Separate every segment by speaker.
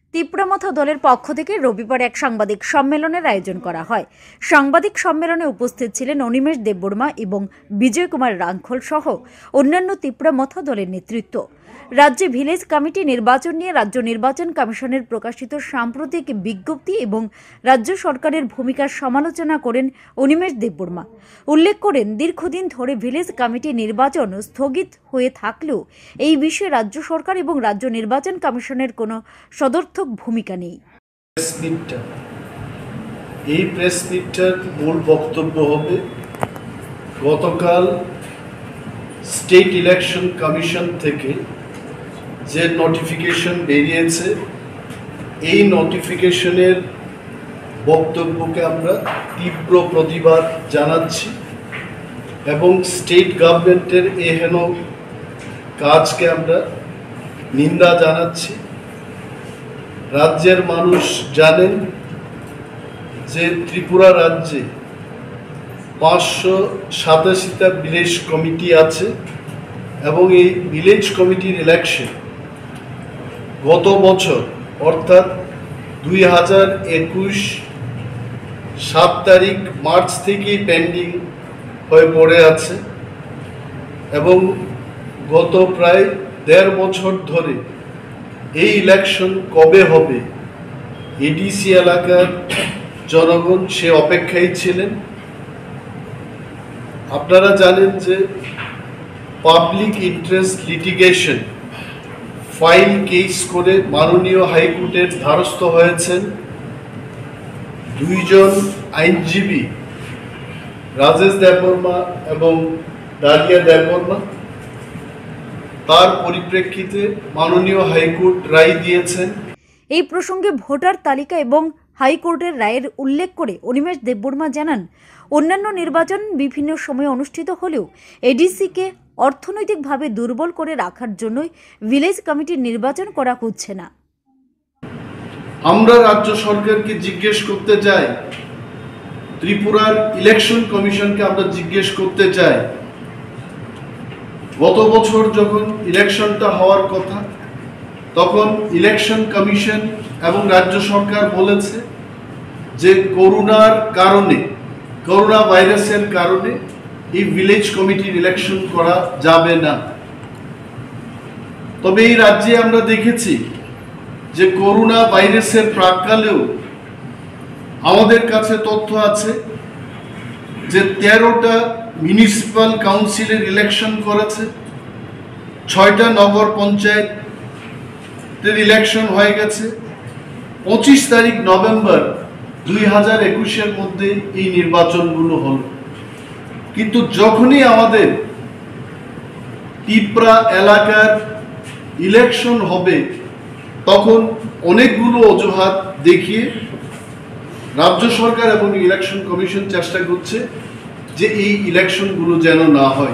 Speaker 1: তিপ্রামথা দলের পক্ষ থেকে রবিবার এক সাংবাদিক সম্মেলনের আয়োজন করা হয়। সাংবাদিক সম্মেলনে উপস্থিত ছিলেন অনিমেষ দেববর্মা এবং বিজয় কুমার রাঙ্খল সহ অন্যান্য তিপ্রামথা দলের নেতৃত্ব। রাজ্যে ভিলেজ কমিটি নির্বাচন নিয়ে রাজ্য নির্বাচন কমিশনের প্রকাশিত সাম্প্রতিক বিজ্ঞপ্তি এবং রাজ্য সরকারের ভূমিকার সমালোচনা করেন অনিমেষ দেববর্মা। উল্লেখ করেন, দীর্ঘদিন ধরে ভিলেজ কমিটি নির্বাচন স্থগিত হয়ে থাকলেও এই বিষয়ে রাজ্য সরকার এবং রাজ্য নির্বাচন কমিশনের কোনো সদর্থক ভূমিকা নেই।
Speaker 2: এই প্রেস মিটটার মূল বক্তব্য হবে, গতকাল স্টেট ইলেকশন কমিশন থেকে যে নোটিফিকেশন বেরিয়েছে, এই নোটিফিকেশনের বক্তব্যকে আমরা তীব্র প্রতিবাদ জানাচ্ছি এবং স্টেট গভর্নমেন্টের এহেন কাজকে আমরা নিন্দা জানাচ্ছি। রাজ্যের মানুষ জানেন যে ত্রিপুরা রাজ্যে 587টা ভিলেজ কমিটি আছে এবং এই ভিলেজ কমিটির ইলেকশন গত বছর অর্থাৎ 2021 7 তারিখ মার্চ থেকেই পেন্ডিং হয়ে পড়ে আছে এবং গত প্রায় 1.5 বছর ধরে এই ইলেকশন কবে হবে এডিসি এলাকার জনগণ সে অপেক্ষায় ছিলেন। আপনারা জানেন যে public interest litigation file case করে মাননীয় হাইকোর্টের দ্বারস্থ হয়েছেন 2 জন আইনজীবী, রাজেশ দেববর্মা এবং ডালিয়া দেববর্মা। তার পরিপ্রেক্ষিতে মাননীয় হাইকোর্ট রায় দিয়েছেন।
Speaker 1: এই প্রসঙ্গে ভোটার তালিকা এবং হাইকোর্টের রায়ের উল্লেখ করে অনিমেষ দেববর্মা জানান, অন্যান্য নির্বাচন বিভিন্ন সময়ে অনুষ্ঠিত হলেও এডিসিকে অর্থনৈতিকভাবে দুর্বল করে রাখার জন্যই ভিলেজ কমিটির নির্বাচন করা হচ্ছে না।
Speaker 2: আমরা রাজ্য সরকারকে জিজ্ঞেস করতে চাই, ত্রিপুরার ইলেকশন কমিশনকে আমরা জিজ্ঞেস করতে চাই, গত বছর যখন ইলেকশনটা হওয়ার কথা তখন ইলেকশন কমিশন এবং রাজ্য সরকার বলেছে যে করোনা ভাইরাসের কারণে এই ভিলেজ কমিটির ইলেকশন করা যাবে না। তবে এই রাজ্যে আমরা দেখেছি যে করোনা ভাইরাসের প্রাক্কালেও আমাদের কাছে তথ্য আছে যে 13টা মিউনিসিপ্যাল কাউন্সিলের ইলেকশন করেছে, 6টা নগর পঞ্চায়েতের ইলেকশন হয়ে গেছে। 25 তারিখ নভেম্বর 2021-এর মধ্যে এই নির্বাচনগুলো হলো। কিন্তু যখনই আমাদের তিপ্রা এলাকার ইলেকশন হবে তখন অনেকগুলো অজুহাত দেখিয়ে রাজ্য সরকার এবং ইলেকশন কমিশন চেষ্টা করছে যে এই ইলেকশনগুলো যেন না হয়।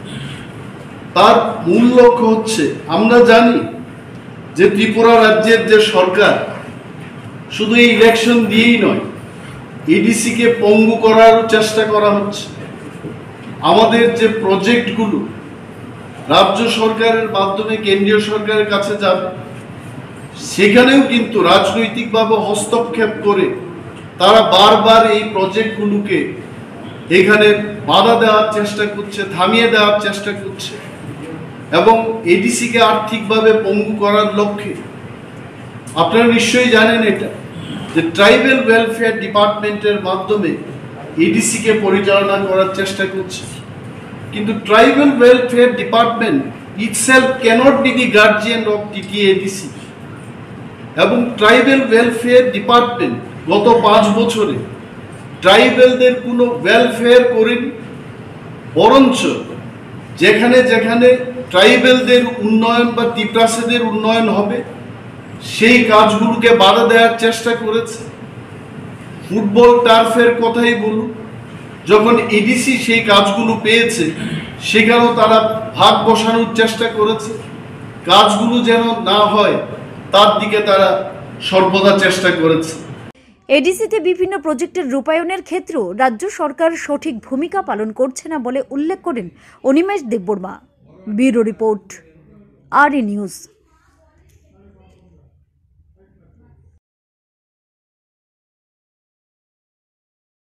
Speaker 2: তার মূল লক্ষ্য হচ্ছে, আমরা জানি যে ত্রিপুরা রাজ্যের যে সরকার শুধু এই ইলেকশন দিয়েই নয়, এডিসিকে পঙ্গু করারও চেষ্টা করা হচ্ছে। আমাদের যে প্রজেক্টগুলো রাজ্য সরকারের মাধ্যমে কেন্দ্রীয় সরকারের কাছে যাবে, সেখানেও কিন্তু রাজনৈতিকভাবে হস্তক্ষেপ করে তারা বারবার এই প্রজেক্টগুলোকে এখানে বাধা দেওয়ার চেষ্টা করছে, থামিয়ে দেওয়ার চেষ্টা করছে এবং এডিসিকে আর্থিকভাবে পঙ্গু করার লক্ষ্যে। আপনারা নিশ্চয়ই জানেন এটা, যে ট্রাইবাল ওয়েলফেয়ার ডিপার্টমেন্টের মাধ্যমে এডিসিকে পরিচালনা করার চেষ্টা করছে। কিন্তু tribal welfare department itself can't be the guardian of TTADC এবং ট্রাইবাল ওয়েলফেয়ার ডিপার্টমেন্ট গত 5 বছরে ট্রাইবেলদের কোনো ওয়েলফেয়ার করেনি, বরঞ্চ যেখানে যেখানে ট্রাইবেলদের উন্নয়ন বা তিপ্রাসেদের উন্নয়ন হবে সেই কাজগুলোকে বাধা দেওয়ার চেষ্টা করেছে। ফুটবল টার্ফের কথাই বলুন, যখন এডিসি সেই কাজগুলো পেয়েছে সেখানেও তারা ভাগ বসানোর চেষ্টা করেছে। কাজগুলো যেন না হয় তার দিকে তারা সর্বদা চেষ্টা করেছে।
Speaker 1: এডিসিতে বিভিন্ন প্রজেক্টের রূপায়ণের ক্ষেত্রেও রাজ্য সরকার সঠিক ভূমিকা পালন করছে না বলে উল্লেখ করেন Animesh Debbarma. Bureau report, RE news.